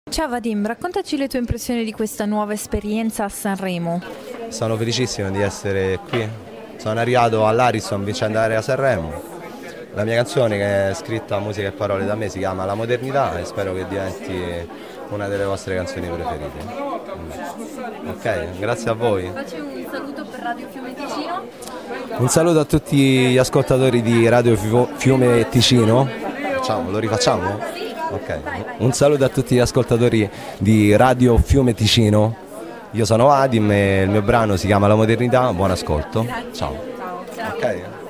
Ciao Vadim, raccontaci le tue impressioni di questa nuova esperienza a Sanremo. Sono felicissimo di essere qui. Sono arrivato all'Ariston vincendo a Sanremo. La mia canzone, che è scritta a musica e parole da me, si chiama La Modernità e spero che diventi una delle vostre canzoni preferite. Ok, grazie a voi. Faccio un saluto per Radio Fiume Ticino. Un saluto a tutti gli ascoltatori di Radio Fiume Ticino. Lo rifacciamo? Ok. Un saluto a tutti gli ascoltatori di Radio Fiume Ticino. Io sono Vadim e il mio brano si chiama La Modernità. Buon ascolto. Ciao. Ciao. Ok.